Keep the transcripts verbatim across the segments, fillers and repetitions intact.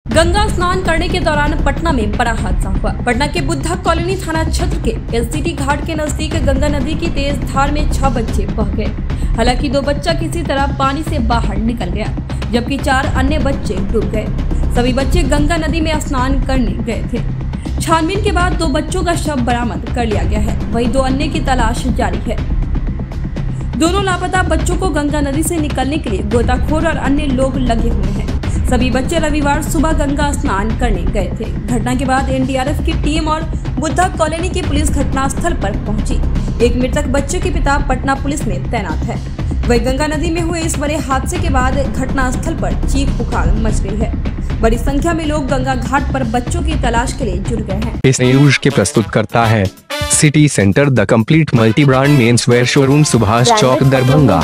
गंगा स्नान करने के दौरान पटना में बड़ा हादसा हुआ। पटना के बुद्धा कॉलोनी थाना क्षेत्र के एसजीटी घाट के नजदीक गंगा नदी की तेज धार में छह बच्चे बह गए। हालांकि दो बच्चा किसी तरह पानी से बाहर निकल गया, जबकि चार अन्य बच्चे डूब गए। सभी बच्चे गंगा नदी में स्नान करने गए थे। छानबीन के बाद दो बच्चों का शव बरामद कर लिया गया है, वहीं दो अन्य की तलाश जारी है। दोनों लापता बच्चों को गंगा नदी से निकलने के लिए गोताखोर और अन्य लोग लगे हुए हैं। सभी बच्चे रविवार सुबह गंगा स्नान करने गए थे। घटना के बाद एनडीआरएफ की टीम और बुद्धा कॉलोनी की पुलिस घटनास्थल पर पहुंची। एक मृतक बच्चे के पिता पटना पुलिस में तैनात है। वहीं गंगा नदी में हुए इस बड़े हादसे के बाद घटनास्थल पर चीख पुकार मच गई है। बड़ी संख्या में लोग गंगा घाट पर बच्चों की तलाश के लिए जुट गए हैं। इस न्यूज के प्रस्तुत करता है City Centre the complete multi brand men's wear showroom, Subhash Chowk, Darbhanga.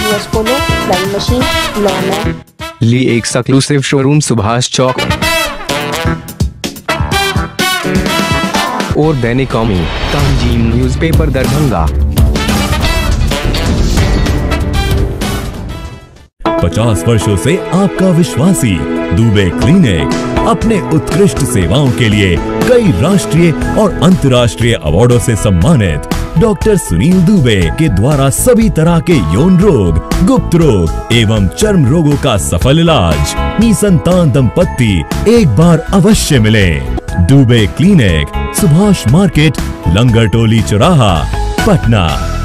Lee exclusive showroom, Subhash Chowk और दैनिक कौमी तंजीम न्यूज़पेपर, दरभंगा। पचास वर्षों से आपका विश्वासी दुबे क्लिनिक अपने उत्कृष्ट सेवाओं के लिए कई राष्ट्रीय और अंतर्राष्ट्रीय अवार्डों से सम्मानित डॉक्टर सुनील दुबे के द्वारा सभी तरह के यौन रोग, गुप्त रोग एवं चर्म रोगों का सफल इलाज। निसंतान दंपत्ति एक बार अवश्य मिले। दुबे क्लिनिक, सुभाष मार्केट, लंगर टोली चौराहा, पटना।